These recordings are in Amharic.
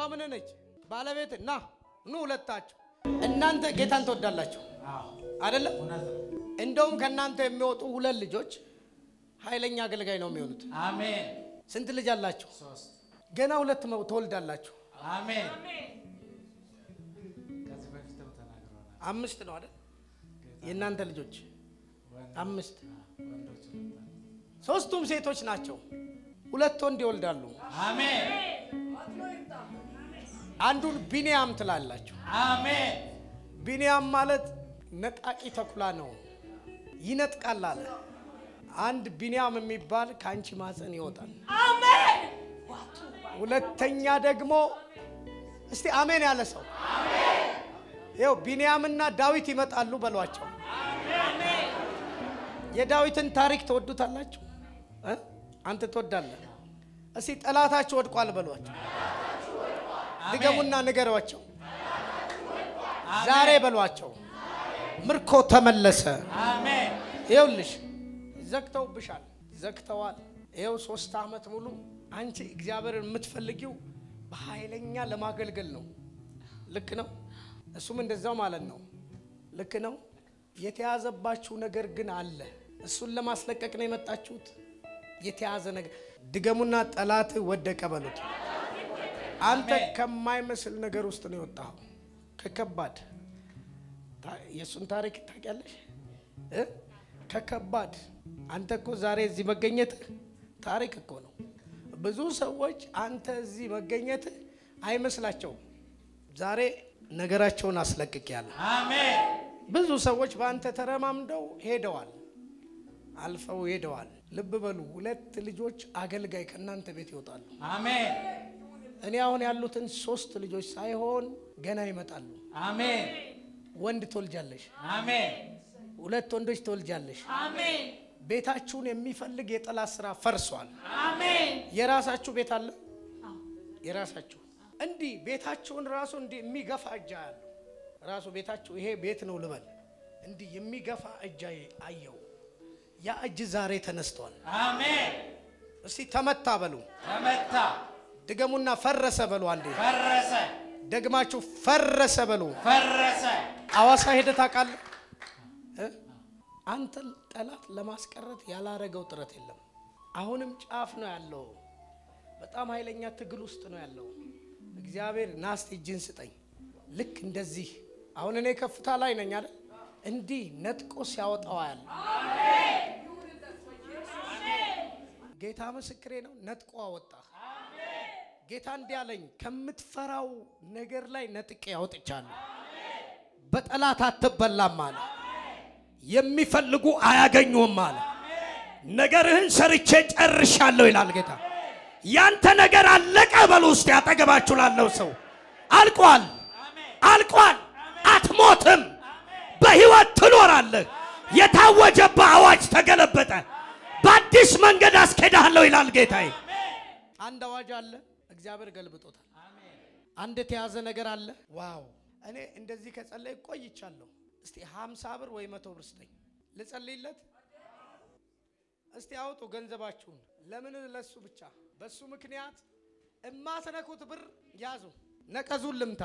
ምን ነች ባለቤት ና ኑ ሁለታችሁ እናንተ ጌታን ተወዳላችሁ አይደለም እንደውም ከናንተ የሚወጡ ሁለት ልጆች ኃይለኛ አገልጋይ ነው የሚሆኑት አሜን ስንት ልጅ አላችሁ 3 ገና ሁለት ተወልዳላችሁ አሜን ከዚህ በፊትም ተናግረናል 5 ነው አይደል የናንተ ልጆች 5 ወንዶች 3ቱም ሴቶች ናቸው ሁለት ወንድ ይወልዳሉ አሜን አንዱን ቢኒያም ትላላችሁ አሜን ቢኒያም ማለት ነጣቂ ተኩላ ነው ይነጥቃል አለ አንድ ቢኒያም የሚባል ካንቺ ማህፀን ይወጣል አሜን ሁለተኛ ደግሞ እስቲ አሜን ያለ ሰው አሜን ይኸው ቢኒያምና ዳዊት ይመጣሉ በሏቸው አሜን የዳዊትን ታሪክ ተወዱታላችሁ አንተ ተወዳለህ እስቲ ጠላታችሁ ወድቋል በሏቸው ድገሙና ንገሯቸው ዛሬ በሏቸው ምርኮ ተመለሰ አሜን ይኸውልሽ ዘክተውብሻል ዘክተዋል ይኸው 3 አመት ሙሉ አንቺ እግዚአብሔርን የምትፈልጊው በኃይለኛ ለማገልገል ነው ልክ ነው እሱም እንደዛው ማለት ነው ልክ ነው የተያዘባችሁ ነገር ግን አለ እሱን ለማስለቀቅ ነው የመጣችሁት የተያዘ ነገር ድገሙና ጠላት ወደቀ በሉት አንተ ከማይመስል ነገር ውስጥ ነው የወጣው ከከባድ የሱን ታሪክ ታውቂያለሽ ከከባድ አንተ እኮ ዛሬ እዚህ መገኘት ታሪክ እኮ ነው ብዙ ሰዎች አንተ እዚህ መገኘት አይመስላቸው ዛሬ ነገራቸውን አስለቅቂያለሁ አሜን ብዙ ሰዎች በአንተ ተረማምደው ሄደዋል አልፈው ሄደዋል ልብ በሉ ሁለት ልጆች አገልጋይ ከናንተ ቤት ይወጣሉ አሜን እኔ አሁን ያሉትን 3 ልጆች ሳይሆን ገና ይመጣሉ አሜን ወንድ ተወልጃለሽ አሜን ሁለት ወንዶች ተወልጃለሽ አሜን ቤታችሁን የሚፈልግ የጠላት ስራ ፈርሷል አሜን የራሳችሁ ቤት አለ የራሳችሁ እንዲ ቤታችሁን ራሱ እንዲ የሚገፋ እጅ አለ ራሱ ቤታችሁ ይሄ ቤት ነው ልበል እንዲ የሚገፋ እጅ አየው ያ እጅ ዛሬ ተነስቷል አሜን እስቲ ተመታ በሉ ተመታ ድገሙና ፈረሰ በሉ አንዴ ፈረሰ ደግማችሁ ፈረሰ በሉ ፈረሰ አዋሳ ሄደ ታቃል አንተ ጠላት ለማስቀረት ያላረገው ጥረት የለም አሁንም ጫፍ ነው ያለው በጣም ኃይለኛ ትግል ውስጥ ነው ያለው እግዚአብሔር ናስቲ እጅን ስጠኝ ልክ እንደዚህ አሁን እኔ ከፍታ ላይ ነኝ አይደል እንዲ ነጥቆ ሲያወጣው ያለ አሜን ጌታ ምስክሬ ነው ነጥቆ አወጣ አሜን ጌታ እንዲያለኝ ከምትፈራው ነገር ላይ ነጥቄ ያወጥቻለሁ አሜን በጠላት አትበላም ማለት የሚፈልጉ አያገኙም ማለት ነገርህን ሰርቼ ጨርሻለሁ ይላል ጌታ ያንተ ነገር አለቀ በሉ እስቲ አጠገባችሁ ላለው ሰው አልቋል አልቋል አትሞትም በህይወት ትኖራለህ የታወጀብህ አዋጅ ተገለበጠ በአዲስ መንገድ አስከዳለሁ ይላል ጌታዬ አንድ አዋጅ አለ እግዚአብሔር ገልብጦታል አሜን አንድ ተያዘ ነገር አለ ዋው እኔ እንደዚህ ከጸለይ ቆይቻለሁ እስቲ 50 ብር ወይ 100 ብር ስጠኝ ልጸልይለት እስቲ አውጡ ገንዘባችሁን ለምን ለሱ ብቻ በሱ ምክንያት እማተነኩት ብር ያዙ ነቀዙን ልምታ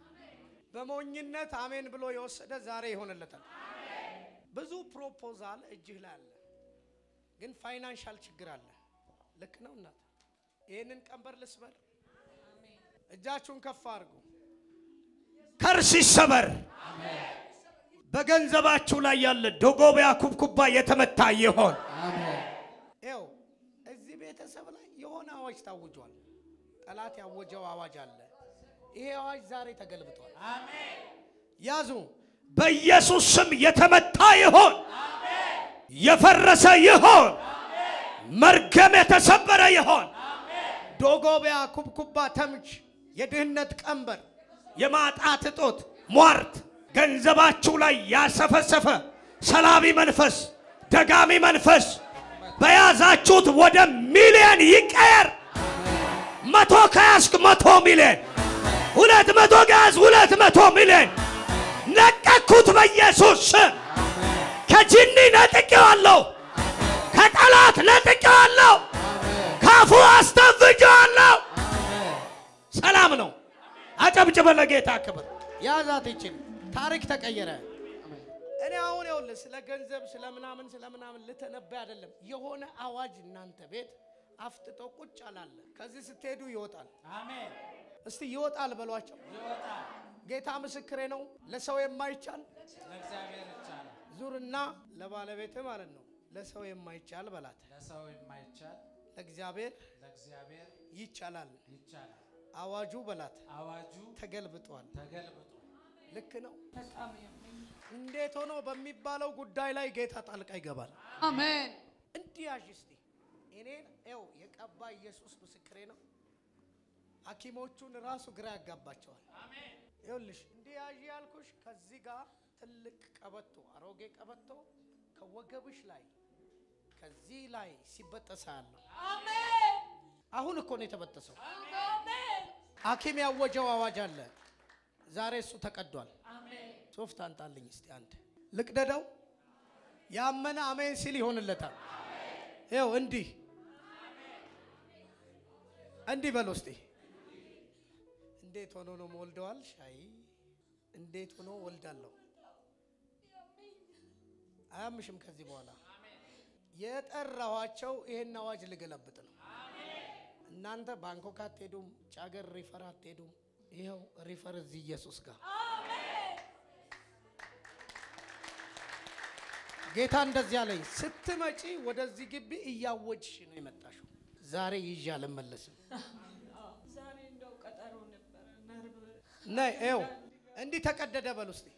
በሞኝነት አሜን ብሎ የወሰደ ዛሬ ይሆነለታል አሜን ብዙ ፕሮፖዛል እጅህ ላይ አለ ግን ፋይናንሻል ችግር አለ ልክ ነው እናት ይሄንን ቀንበር ልስበር አሜን እጃችሁን ከፍ አድርጉ ከርስ ይሰበር አሜን በገንዘባችሁ ላይ ያለ ዶጎቢያ ኩብኩባ የተመታ ይሆን አሜን ይው እዚህ ቤተሰብ ላይ የሆነ አዋጅ ታውጇል ጠላት ያወጀው አዋጅ አለ ይሄ አዋጅ ዛሬ ተገልብጧል አሜን ያዙ በኢየሱስ ስም የተመታ ይሆን አሜን የፈረሰ ይሆን አሜን መርገም የተሰበረ ይሆን አሜን ዶጎቢያ ኩብኩባ ተምች የድህነት ቀንበር የማጣት ጦት ሟርት ገንዘባችሁ ላይ ያሰፈሰፈ ሰላቢ መንፈስ ደጋሚ መንፈስ በያዛችሁት ወደ ሚሊዮን ይቀየር 100 ከያስክ 100 ሚሊዮን 200 ጋዝ 200 ሚሊዮን ነቀኩት በኢየሱስ ከጂኒ ነጥቄዋለሁ ከጠላት ነጥቄዋለሁ ካፉ አስተፍጀዋለሁ ሰላም ነው ለጌታ ክብር ያዛት ይችል ታሪክ ተቀየረ እኔ አሁን ይኸውልህ ስለ ገንዘብ ስለምናምን ልተነበይ አይደለም የሆነ አዋጅ እናንተ ቤት አፍጥጦ ቁጭ አላለ ከዚህ ስትሄዱ ይወጣል አሜን እስቲ ይወጣል በሏቸው ይወጣል ጌታ ምስክሬ ነው ለሰው የማይቻል ለእግዚአብሔር ይቻላል ዙርና ለባለቤት ማለት ነው ለሰው የማይቻል በላት ለሰው የማይቻል ለእግዚአብሔር ይቻላል አዋጁ በላት አዋጁ ተገልብጧል ልክ ነው በጣም እንዴት ሆኖ በሚባለው ጉዳይ ላይ ጌታ ጣልቃ ይገባል አሜን እንዲያጅ እስቲ እኔን ኤው የቀባ ኢየሱስ ምስክሬ ነው ሐኪሞቹን ራሱ ግራ ያጋባቸዋል አሜን ይኸውልሽ እንዲያጅ ያልኩሽ ከዚህ ጋር ትልቅ ቀበቶ አሮጌ ቀበቶ ከወገብሽ ላይ ከዚህ ላይ ሲበጠሳል አሜን አሁን እኮ ነው የተበጠሰው አሜን ሐኪም ያወጀው አዋጅ አለ ዛሬ እሱ ተቀዷል አሜን ሶፍት አንጣልኝ እስቲ አንተ ልቅደደው ያመነ አሜን ሲል ይሆንለታል አሜን ይኸው እንዲህ በለው እስቲ እንዴት ሆኖ ነው ወልደዋል ሻይ እንዴት ሆኖ ወልዳለሁ አያምሽም ከዚህ በኋላ የጠራዋቸው ይሄን አዋጅ ልገለብጥ ነው እናንተ ባንኮክ አትሄዱም ጫገር ሪፈር አትሄዱም ይሄው ሪፈር እዚህ ኢየሱስ ጋር አሜን ጌታ እንደዚህ ያለኝ ስትመጪ ወደዚህ ግቢ እያወጅሽ ነው የመጣሽው ዛሬ ይዣል መለስም ዛሬ እንደው ቀጠሮ ነበር ነርብ ነይ ይሄው እንዲህ ተቀደደ በሉ እስቲ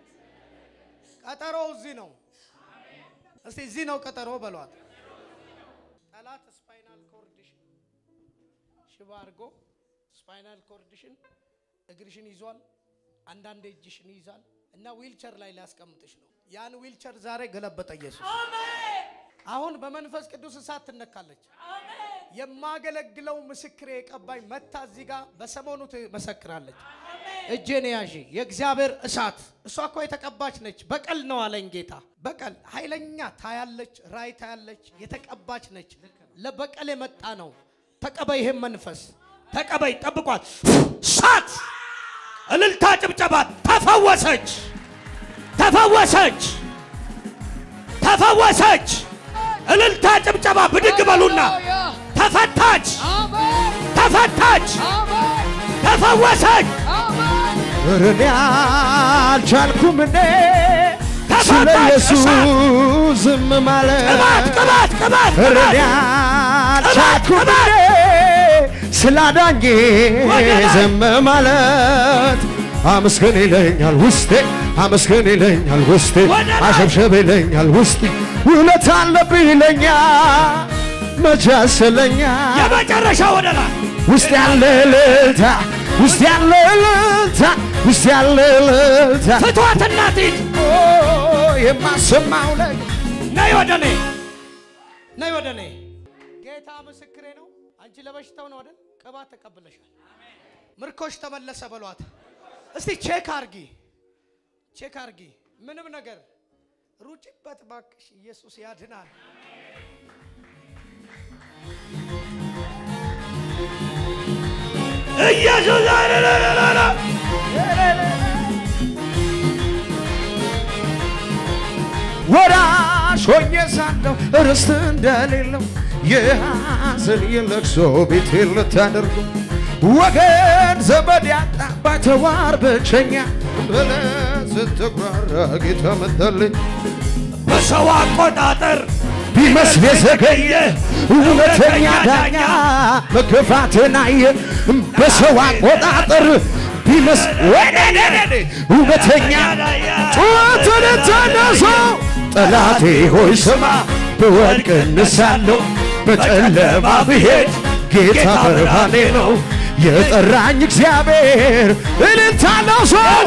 ቀጠሮው እዚህ ነው እስቲ እዚህ ነው ቀጠሮ በሏት ጠላት ስፓይናል ኮርድሽን ሽባ አድርጎ ስፓይናል ኮርድሽን እግርሽን ይዟል አንዳንድ እጅሽን ይዛል እና ዊልቸር ላይ ሊያስቀምጥሽ ነው ያን ዊልቸር ዛሬ ገለበጠ ኢየሱስ አሜን አሁን በመንፈስ ቅዱስ እሳት ትነካለች አሜን የማገለግለው ምስክሬ ቀባይ መታ እዚህ ጋር በሰሞኑ ትመሰክራለች እጄን ያዢ የእግዚአብሔር እሳት እሷ እኮ የተቀባች ነች በቀል ነው አለኝ ጌታ በቀል ኃይለኛ ታያለች ራይ ታያለች የተቀባች ነች ለበቀል የመጣ ነው ተቀበይ ይሄን መንፈስ ተቀበይ ጠብቋት ሳት እልልታ ጭብጨባ ተፈወሰች እልልታ ጭብጨባ ብድግ በሉና ተፈታች ተፈወሰች እኔ አልቻልኩም እንዴ ስለ ኢየሱስ ዝም ማለት ቅባት እኔ አልቻልኩም እንዴ ስላዳኝ ዝም ማለት አመስገን ይለኛል ውስጤ አሸብሸብ ይለኛል ውስጤ ውለት አለብኝ ይለኛል መጃሰለኛል የመጨረሻ ወደላ ውስጥ ያለ እልልታ ፍቷት እናቲት የማሰማው ላይ ነይ ወደኔ ጌታ ምስክሬ ነው አንቺ ለበሽታው ነው አይደል ቅባት ተቀበለሻል ምርኮሽ ተመለሰ በሏት እስቲ ቼክ አርጊ ምንም ነገር ሩጭበት ባክሽ ኢየሱስ ያድናል ኢየሱስ አለላላ ወራሽ ሆኜ ሳለሁ ርስት እንደሌለው የሐዘን የለቅሶ ቤት ልታደርገው ወገን ዘመድ ያጣ ባይተዋር ብቸኛ ብለህ ስትጓራ ጌታ መጣልኝ በሰው አቆጣጠር ቢመስል የዘገየ እውነተኛ ዳኛ መከፋቴን አየ በሰው አቆጣጠር ቢመስል እውነተኛ ጩኸትን ተነሳው ጠላቴ ሆይ ስማ ብወድቅ እነሳለሁ በጨለማ ብሄድ ጌታ ብርሃኔ ነው የጠራኝ እግዚአብሔር እልልታለው ሰው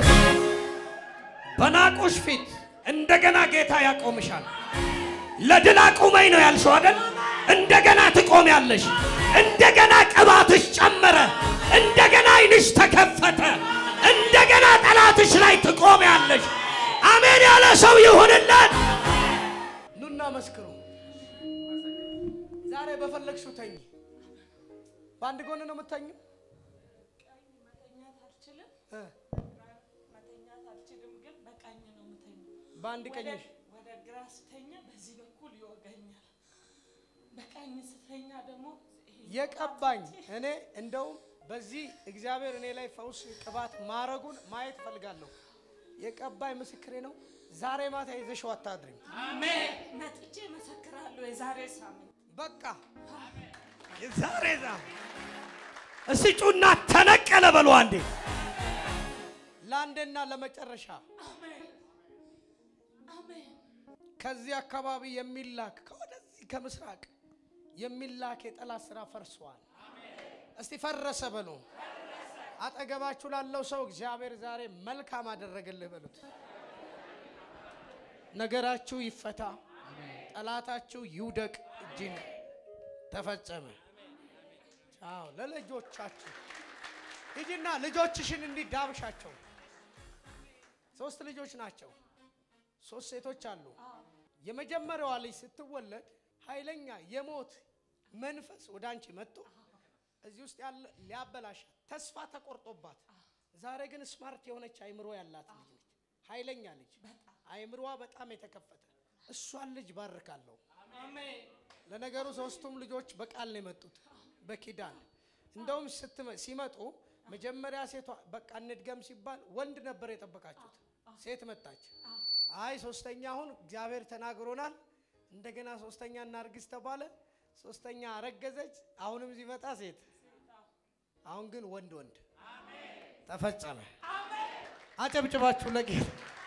በናቁሽ ፊት እንደገና ጌታ ያቆምሻል ለድል አቁመኝ ነው ያልሽው አይደል እንደገና ትቆሚያለሽ እንደገና ቅባትሽ ጨመረ እንደገና አይንሽ ተከፈተ እንደገና ጠላትሽ ላይ ትቆሚያለሽ አሜን ያለ ሰው ይሁንልን ኑና መስክሩ ዛሬ በፈለግሽው ተኝ ባንድ ጎን ነው የምትተኙ ቀኝ መተኛት አልችልም መተኛት አልችልም፣ ግን በቀኝ ነው የምተኛው። በአንድ ቀኝሽ ወደ ግራ ስተኛ በዚህ በኩል ይወጋኛል። በቀኝ ስተኛ ደግሞ የቀባኝ እኔ እንደውም በዚህ እግዚአብሔር እኔ ላይ ፈውስ ቅባት ማረጉን ማየት ፈልጋለሁ። የቀባኝ ምስክሬ ነው። ዛሬ ማታ ይዘሽው አታድሪም። አሜን። መጥቼ መሰክራለሁ። የዛሬ ሳምንት በቃ የዛሬ እስቲ ጩና ተነቀለ በሉ አንዴ። ለአንዴና ለመጨረሻ አሜን አሜን። ከዚህ አካባቢ የሚላክ ከወደዚህ ከምስራቅ የሚላክ የጠላት ስራ ፈርሷል። እስቲ ፈረሰ በሉ። አጠገባችሁ ላለው ሰው እግዚአብሔር ዛሬ መልካም አደረገልህ በሉት። ነገራችሁ ይፈታ፣ ጠላታችሁ ይውደቅ። እጅን ተፈጸመ። ቻው። ለልጆቻችሁ ሂጂና ልጆችሽን እንዲዳብሻቸው። 3 ልጆች ናቸው። 3 ሴቶች አሉ። የመጀመሪያዋ ልጅ ስትወለድ ኃይለኛ የሞት መንፈስ ወደ አንቺ መጥቶ እዚህ ውስጥ ያለ ሊያበላሽ ተስፋ ተቆርጦባት፣ ዛሬ ግን ስማርት የሆነች አይምሮ ያላት ልጅ ነች። ኃይለኛ ልጅ አይምሮዋ በጣም የተከፈተ እሷን ልጅ ባርካለሁ። አሜን። ለነገሩ 3ቱም ልጆች በቃል ነው የመጡት በኪዳን። እንደውም ሲመጡ መጀመሪያ ሴቷ በቃ እንድገም ሲባል ወንድ ነበር የጠበቃችሁት። ሴት መጣች። አይ 3ኛ አሁን እግዚአብሔር ተናግሮናል፣ እንደገና 3ኛ እናርግዝ ተባለ። 3ኛ አረገዘች። አሁንም ሲመጣ ሴት፣ አሁን ግን ወንድ። አሜን። ተፈጸመ። አሜን። አጨብጭባችሁ ለጌታ